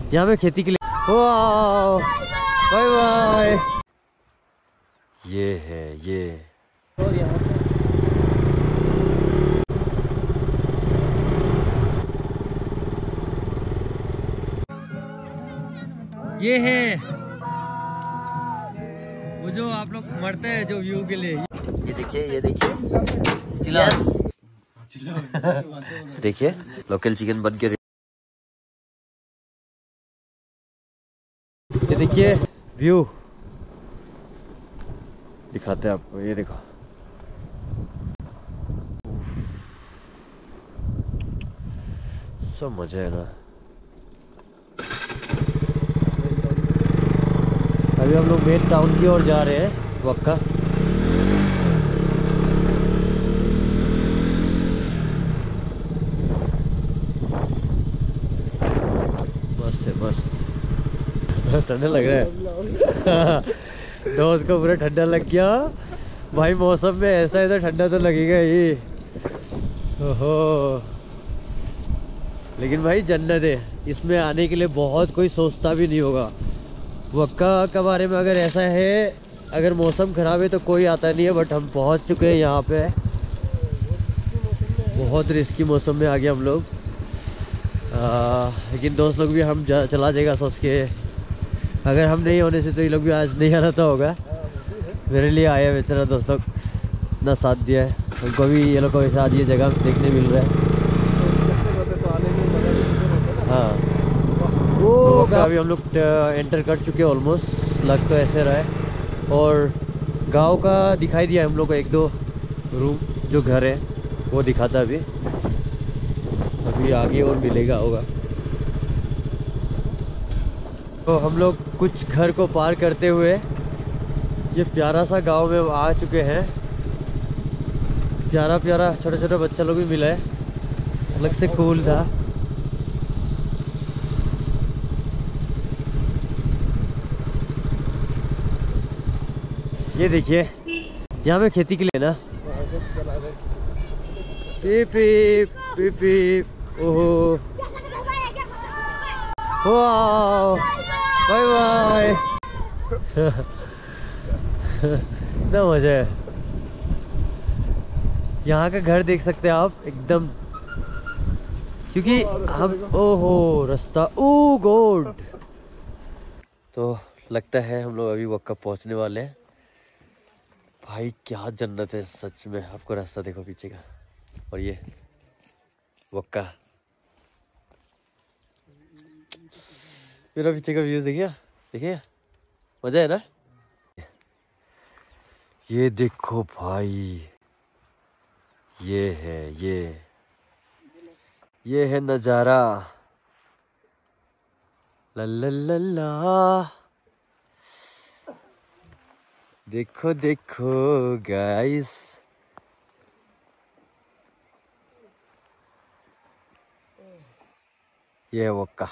यहाँ पे खेती के लिए। वाह, बाय बाय। ये है ये, और यहाँ से ये है वो जो आप लोग मरते हैं जो व्यू के लिए। ये देखिए, ये देखिए, देखिए लोकल चिकन बन के। ये देखिए व्यू दिखाते हैं आपको, ये देखो। सब मजा है ना। अभी हम लोग मेन टाउन की ओर जा रहे हैं, वक्का। मस्त है, मस्त। ठंडा लग रहा है। दोस्त को पूरा ठंडा लग गया भाई। मौसम में ऐसा है तो ठंडा तो लगेगा ही। ओहो, लेकिन भाई जन्नत है, इसमें आने के लिए बहुत कोई सोचता भी नहीं होगा। वक्का के बारे में अगर ऐसा है, अगर मौसम ख़राब है तो कोई आता नहीं है, बट हम पहुंच चुके हैं यहाँ पे। बहुत रिस्की मौसम में आ गए हम लोग, लेकिन दोस्त लोग भी हम चला जाएगा सोच के। अगर हम नहीं होने से तो ये लोग भी आज नहीं आना तो होगा। मेरे लिए आया बेचारा दोस्त लोग, इतना साथ दिया है उनको भी। ये लोग को ऐसा आज ये जगह देखने मिल रहा है। हाँ, वो अभी हम लोग एंटर कर चुके हैं ऑलमोस्ट, लग तो ऐसे रहा है। और गांव का दिखाई दिया हम लोग को, एक दो रूम जो घर है वो दिखाता। अभी आगे और मिलेगा होगा। तो हम लोग कुछ घर को पार करते हुए ये प्यारा सा गांव में आ चुके हैं। प्यारा प्यारा छोटा छोटा बच्चा लोग भी मिला है, अलग से कूल था। ये देखिए, यहाँ पे खेती के लिए ना। पीप पीप पीप पीप। ओहो, वाह, बाय बाय। इतना मजा है। यहाँ का घर देख सकते हैं आप एकदम, क्योंकि हम, ओहो रास्ता, ओ गॉड। तो लगता है हम लोग अभी वक्का पहुँचने वाले हैं। भाई क्या जन्नत है सच में। आपको रास्ता देखो पीछे का, और ये वक्का। मेरा पीछे का व्यूज देखिए, देखिए मजा है ना। ये देखो भाई, ये है ये है नजारा। ला ला ला ला, देखो देखो गाइस। ये है वक्का।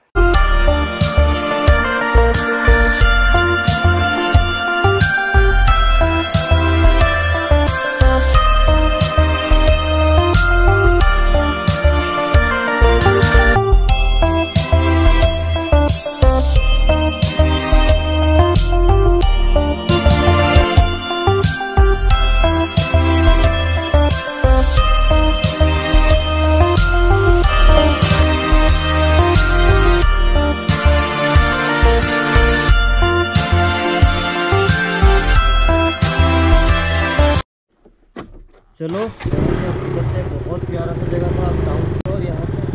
चलो यहाँ से हम निकलते हैं। बहुत प्यारा सा जगह था टाउन की। और यहाँ से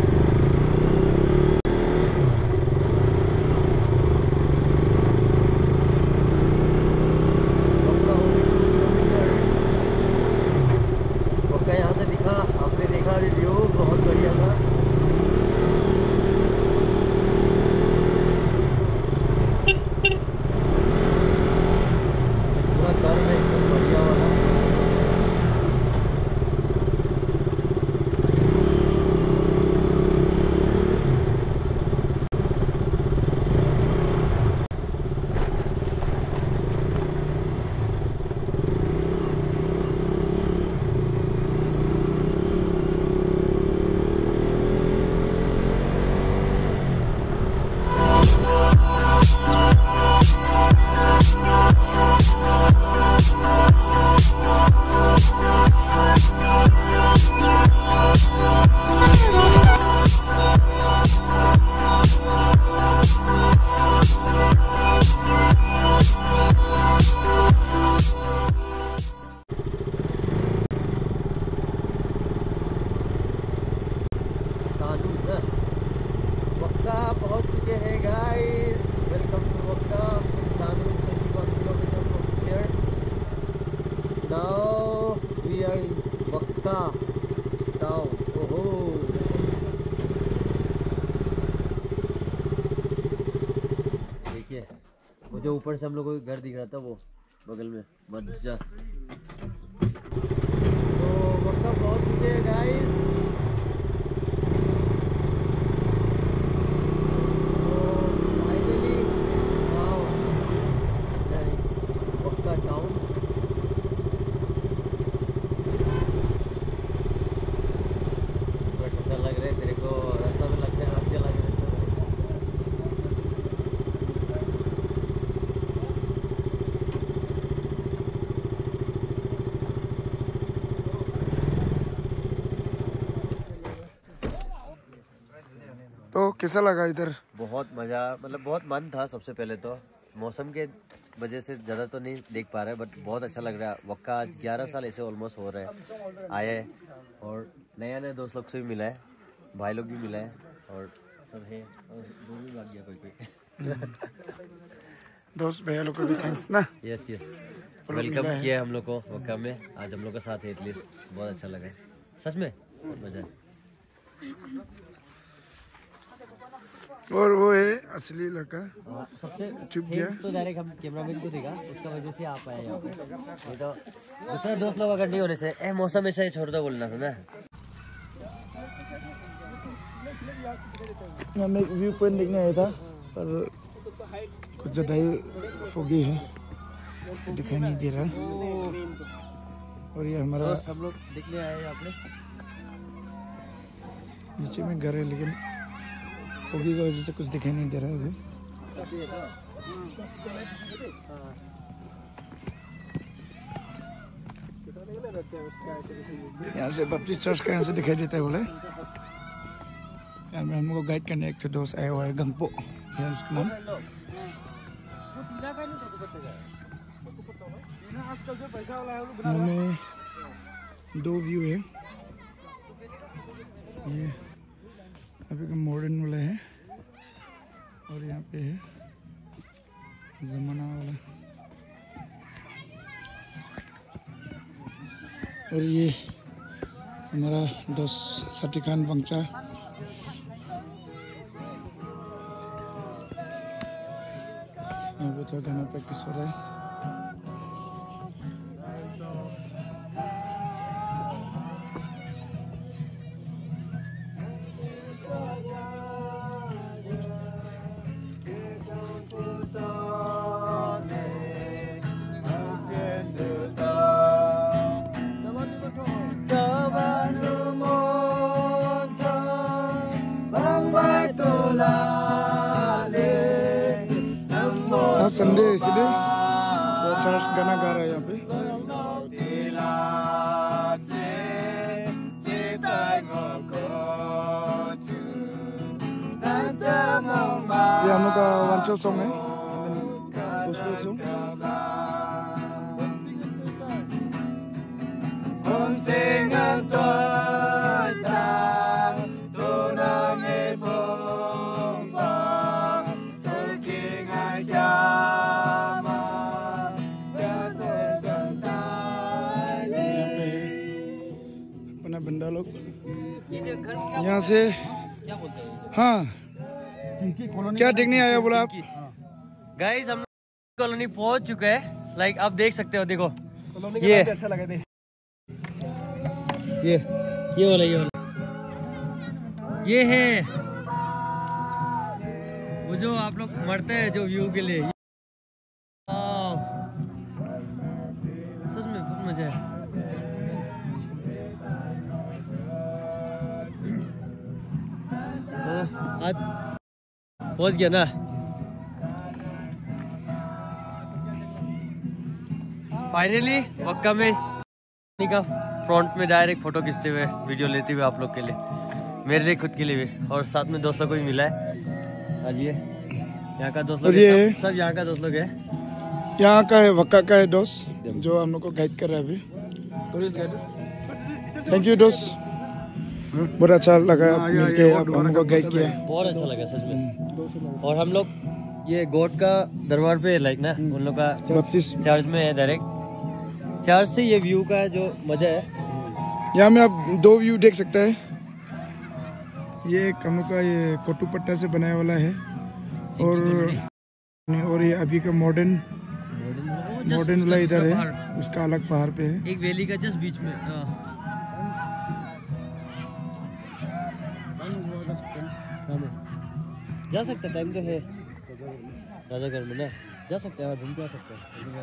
वक्का यहाँ से दिखा, आपने देखा रिव्यू, बहुत बढ़िया था। पूरा घर में एकदम बढ़िया वाला। जो ऊपर से हम लोग को घर दिख रहा था वो बगल में मजा। तो वक्का पहुंच चुके हैं गाइस। वक्का टाउन बट लग रहे तेरे को रास्ता में लगते हैं अच्छे लग रहे। तो कैसा लगा इधर? बहुत मज़ा, मतलब बहुत मन था। सबसे पहले तो मौसम के वजह से ज़्यादा तो नहीं देख पा रहे, बट बहुत अच्छा लग रहा है। वक्का 11 साल ऐसे ऑलमोस्ट हो रहे हैं आए हैं, और नया नया दोस्त लोग से भी मिला है, भाई लोग भी मिला है, और सब है, और दूर भी भाग गया कोई कोई। दोस्त भैया लोग को भी थैंक्स ना। यस यस, वेलकम किया हम लोग को वक्का में। आज हम लोग का साथ है, एटलीस्ट बहुत अच्छा लगा है सच में, बहुत मज़ा है। और वो है असली लड़का सबसे चुप गया तो डायरेक्ट हम कैमरामैन को देखा, उसका वजह से आप आए यहाँ पे। नहीं तो दूसरे दोस्त लोग अगर नहीं होने से मौसम ऐसा ही छोड़ दो बोलना था ना। यहाँ में एक व्यू पॉइंट देखने आया था, पर कुछ ज़्यादा ही फोगी है, तो दिखाई नहीं दे रहा। और ये हमारा सब लोग देखने आए यहाँ पे। नीचे में घर है, लेकिन फोगी की वजह से कुछ दिखाई नहीं दे रहा है अभी। यहाँ से बप्टिस्ट चर्च का यहाँ से दिखाई देता है बोले। यहाँ में हमको गाइड करने एक दोस्त आया हुआ है, गंगपो है उसका नाम। यहाँ में 2 व्यू है, ये अभी का मॉडर्न वाला है, और यहाँ पे है जमाना वाला। और ये हमारा दोस्त साथी खान बंचा। यहाँ पे तो गाना प्रैक्टिस हो रहा है। संडे इसलिए चर्च गाना गा रहा है यहाँ पे। ये हम लोग का वांचो सॉन्ग है, बंदा लोग यहाँ से। हाँ, क्या देखने आया बोला आप? गाइस हम कॉलोनी पहुंच चुके हैं। लाइक आप देख सकते हो, देखो ये अच्छा लगा थे। ये वाला ये है वो जो आप लोग मरते हैं जो व्यू के लिए। सच में बहुत मजा है। आज पहुंच गया ना। फाइनली वक्का में का फ्रंट में डायरेक्ट फोटो खींचते हुए, वीडियो लेते हुए आप लोग के लिए, मेरे लिए, खुद के लिए भी, और साथ में दोस्तों को भी मिला है। आज ये यहाँ का दोस्त लोग सब यहाँ का दोस्त लोग है। यहाँ का है, वक्का का है दोस्त जो हम लोग को गाइड कर रहा है अभी। थैंक यू दोस्त, बहुत अच्छा लगा मिलके, आप हम को गाइड किया। बहुत अच्छा लगा सच में। और हम लोग ये गॉड का दरबार पे लाइक ना, उन लोग का चर्च में है, डायरेक्ट चर्च से ये व्यू का जो मजा है। यहाँ में आप 2 व्यू देख सकते हैं। ये हम लोग का ये कोटू पट्टा से बनाया वाला है, और और ये अभी का मॉडर्न वाला इधर है, उसका अलग पहाड़ पे है। एक वैली का जस्ट बीच में। जा सकते हैं, टाइम तो है। राजागढ़ में ना जा सकते हैं, घूम के आ सकते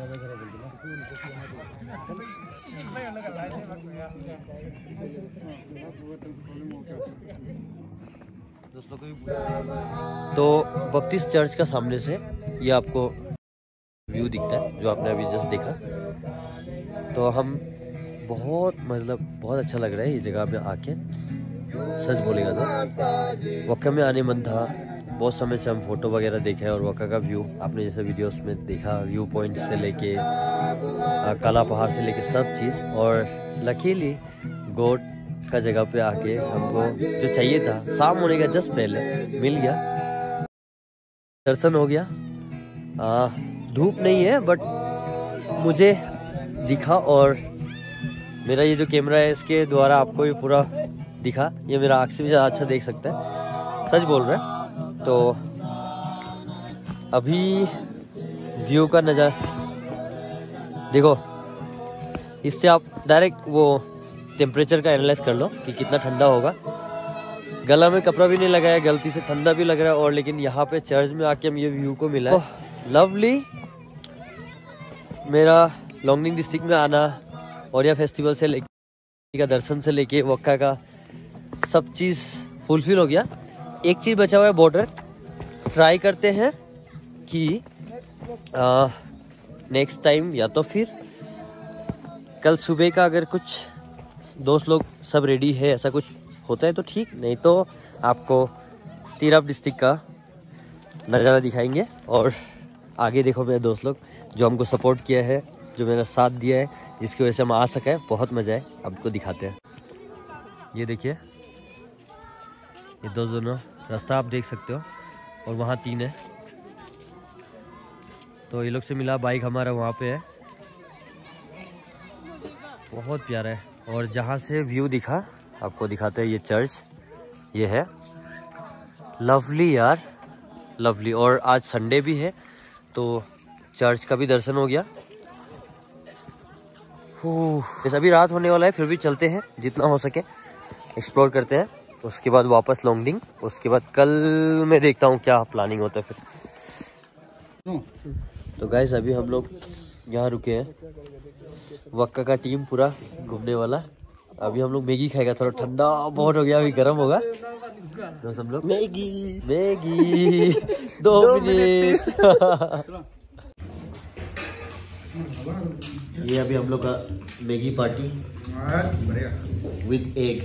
हैं। तो बप्टिस्ट चर्च का सामने से ये आपको व्यू दिखता है जो आपने अभी जस्ट देखा। तो हम बहुत अच्छा लग रहा है ये जगह पे आके, सच बोलेगा तो। वक्का में आने मन था, बहुत समय से हम फोटो वगैरह देखे और वक्का का व्यू आपने जैसे वीडियोस में देखा, व्यू पॉइंट से लेके काला पहाड़ से लेके सब चीज़। और लकीली गोट का जगह पे आके हमको जो चाहिए था शाम होने का जस्ट पहले मिल गया, दर्शन हो गया। धूप नहीं है बट मुझे दिखा, और मेरा ये जो कैमरा है इसके द्वारा आपको ये पूरा दिखा। ये मेरा आँख से भी ज़्यादा अच्छा देख सकता है, सच बोल रहे हैं। तो अभी व्यू का नज़ारा देखो, इससे आप डायरेक्ट वो टेम्परेचर का एनालाइज कर लो कि कितना ठंडा होगा। गला में कपड़ा भी नहीं लगाया, गलती से ठंडा भी लग रहा है। और लेकिन यहाँ पे चर्च में आके हम ये व्यू को मिला है। लवली। मेरा लॉन्गडिंग डिस्ट्रिक्ट में आना और यह फेस्टिवल से लेके का दर्शन से लेके वक्का का सब चीज़ फुलफिल हो गया। एक चीज़ बचा हुआ है, बॉर्डर। ट्राई करते हैं कि नेक्स्ट टाइम या तो फिर कल सुबह का अगर कुछ दोस्त लोग सब रेडी है, ऐसा कुछ होता है तो ठीक, नहीं तो आपको तिराप डिस्ट्रिक्ट का नज़ारा दिखाएंगे। और आगे देखो मेरे दोस्त लोग जो हमको सपोर्ट किया है, जो मेरा साथ दिया है, जिसकी वजह से हम आ सके, बहुत मज़ा है। आपको दिखाते हैं, ये देखिए, ये दोनों रास्ता आप देख सकते हो, और वहाँ 3 है। तो ये लोग से मिला, बाइक हमारा वहाँ पे है, बहुत प्यारा है। और जहाँ से व्यू दिखा आपको दिखाते हैं, ये चर्च ये है। लवली यार, लवली। और आज संडे भी है तो चर्च का भी दर्शन हो गया। जैसे अभी रात होने वाला है, फिर भी चलते हैं, जितना हो सके एक्सप्लोर करते हैं। उसके बाद वापस लॉन्गडिंग, उसके बाद कल मैं देखता हूँ क्या प्लानिंग होता है फिर। तो गाइस अभी हम लोग यहाँ रुके हैं, वक्का का टीम पूरा घूमने वाला। अभी हम लोग मैगी खाएगा, थोड़ा ठंडा बहुत हो गया, अभी गर्म होगा तो सब लोग मैगी 2 मिनट। ये अभी हम लोग का मैगी पार्टी विद एग।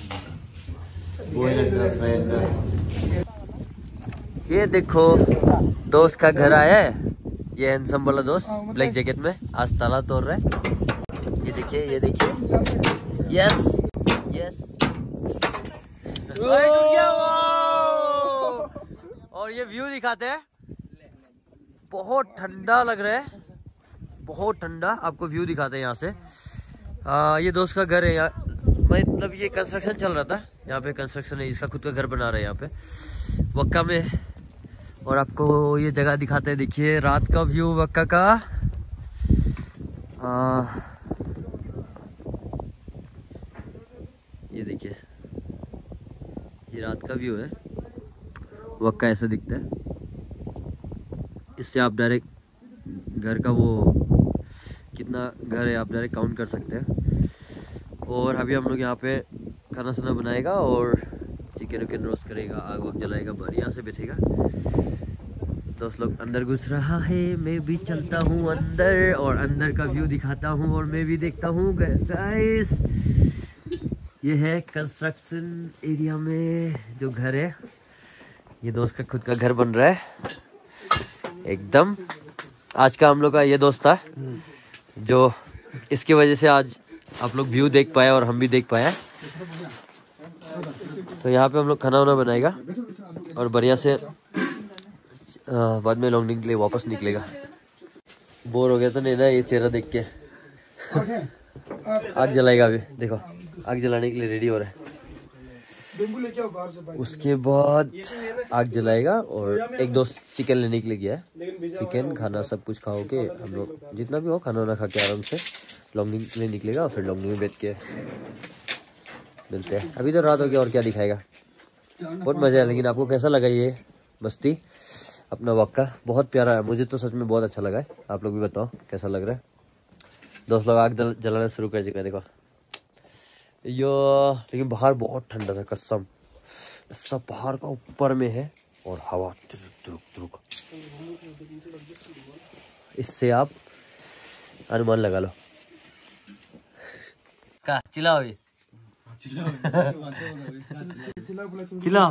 ये देखो दोस्त का घर आया है, ये हैंडसम वाला दोस्त ब्लैक जैकेट में आज ताला तोड़ रहा है। ये देखिए, ये देखिए, यस यस। और ये व्यू दिखाते हैं, बहुत ठंडा लग रहा है, बहुत ठंडा। आपको व्यू दिखाते हैं यहाँ से। ये दोस्त का घर है यार, मतलब ये कंस्ट्रक्शन चल रहा था, यहाँ पे कंस्ट्रक्शन है, इसका खुद का घर बना रहा है यहाँ पे वक्का में। और आपको ये जगह दिखाते हैं, देखिए रात का व्यू वक्का का। ये देखिए, ये रात का व्यू है, वक्का ऐसा दिखता है। इससे आप डायरेक्ट घर का वो कितना घर है आप डायरेक्ट काउंट कर सकते हैं। और अभी हम लोग यहाँ पे खाना सुना बनाएगा और चिकन विकन रोस्ट करेगा, आग वग जलाएगा, बढ़िया से बैठेगा। दोस्त लोग अंदर घुस रहा है, मैं भी चलता हूँ अंदर और अंदर का व्यू दिखाता हूँ और मैं भी देखता हूँ। गाइस ये है कंस्ट्रक्शन एरिया में जो घर है, ये दोस्त का खुद का घर बन रहा है एकदम। आज का हम लोग का ये दोस्त था जो इसकी वजह से आज आप लोग व्यू देख पाए और हम भी देख पाए। तो यहाँ पे हम लोग खाना वाना बनाएगा और बढ़िया से बाद में लॉन्गडिंग के लिए वापस निकलेगा। बोर हो गया तो नहीं ना ये चेहरा देख के। आग जलाएगा अभी, देखो आग जलाने के लिए रेडी हो रहा है। बेम्बू लेके आओ बाहर से बाइक। उसके बाद आग जलाएगा और एक दोस्त चिकन लेने के लिए गया है। चिकन खाना सब कुछ खाओ के हम लोग जितना भी हो खाना वाना खा के आराम से लॉन्गिंग के लिए निकलेगा और फिर लॉन्गिंग में बैठ के मिलते हैं। अभी तो रात हो गया और क्या दिखाएगा। बहुत मजा है। लेकिन आपको कैसा लगा ये मस्ती अपना वक्का? बहुत प्यारा है, मुझे तो सच में बहुत अच्छा लगा है। आप लोग भी बताओ कैसा लग रहा है। दोस्त लोग आग जलाना शुरू कर चुके हैं देखो यो। लेकिन बाहर बहुत ठंडा था कसम। सब पहाड़ का ऊपर में है और हवा तुरुक। इससे आप अनुमान लगा लो। का चिल्लाओ ये चिल्लाओ।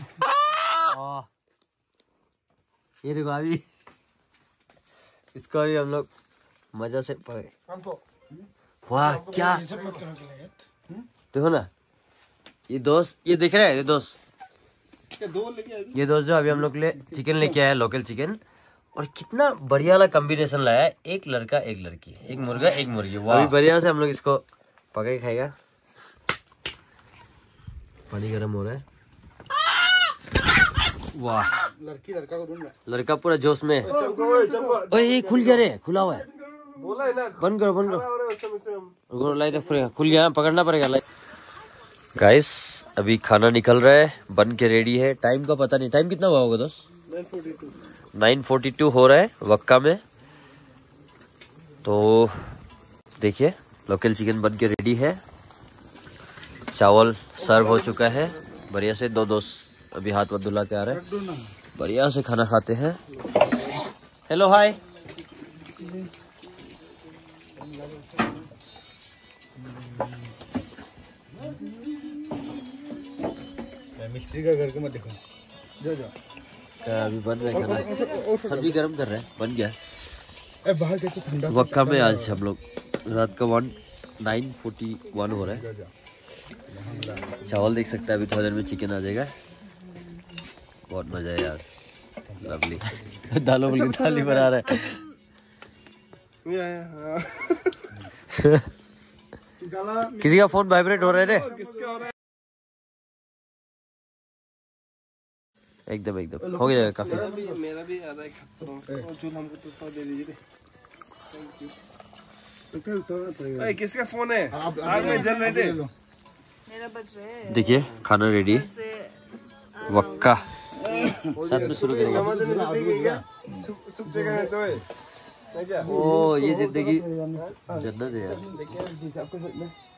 ये देखो अभी इसको अभी हम लोग मजा से पकड़े। वाह क्या देखो ना ये दोस्त, ये दिख रहा है ये दोस्त जो अभी हम लोग के लिए चिकन लेके आया है, लोकल चिकन। और कितना बढ़िया वाला कॉम्बिनेशन लाया है, एक लड़का एक लड़की, एक मुर्गा एक मुर्गी। अभी बढ़िया से हम लोग इसको पका के खाएगा। पानी गर्म हो रहा है। वाह लड़की लड़का को ढूंढ रहा है। लड़का पूरा जोश में। ओए खुल गया रे, खुला हुआ है। बंद करो लाइट खुल गया, पकड़ना पड़ेगा लाइट। गाइस अभी खाना निकल रहा है, बन के रेडी है। टाइम का पता नहीं, टाइम कितना हुआ होगा दोस्त? 9:42 हो रहा है वक्का में। तो देखिए लोकल चिकन बन के रेडी है। चावल सर्व हो चुका है बढ़िया से। दो दोस्त अभी हाथ धुला के आ रहे हैं। बढ़िया से खाना खाते हैं। Hello hi. मिस्त्री का घर के मत देखो। अभी बन रहा है खाना, सब्जी गर्म कर रहे हैं, बन गया। बाहर के तो ठंडा वक्का में आज हम लोग रात का 9:41 हो रहा है। चावल देख सकते हैं, अभी थोड़ी देर में चिकन आ जाएगा। बहुत मजा है यार, लवली। दालों में थाली बना रहा है। किसी का फोन वाइब्रेट हो रहा है रे। एकदम हो गया काफी। मेरा भी आ रहा है हमको तो दे दीजिए। किसका फोन है? आग में जल रहे थे। देखिए खाना रेडी, वक्का साथ में शुरू करेंगे। ओ ये जिंदगी जन्नत है यार।